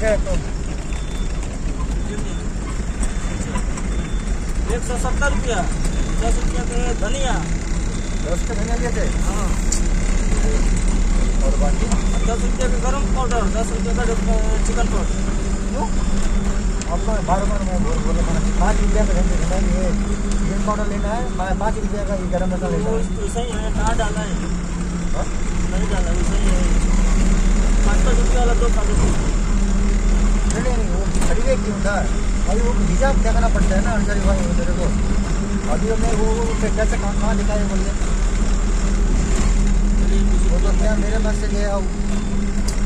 है तो 170 रुपया। 10 रुपया के धनिया। 10 के धनिया लिए थे। हाँ। और बाकी 10 रुपया का गरम पाउडर, 10 रुपया का चिकन पाउडर। क्यों? आपको बार-बार मैं बोला था 5 रुपया का धनिया ये चिकन पाउडर लेना है, 5 रुपया का ये गरम मसाला लेना है। वैसा ही है, कहाँ डाला है? हाँ? नहीं डाला, वैसा ही है। 5-5 रुपया वाला 2 खा लेते। नहीं वो खरीदे क्यों था? अभी वो हिसाब देखना पड़ता है ना अंसारी भाई मेरे को। अभी मैं वो कैसे कहाँ लिखा है बोलिए? वो तो क्या मेरे पास से गया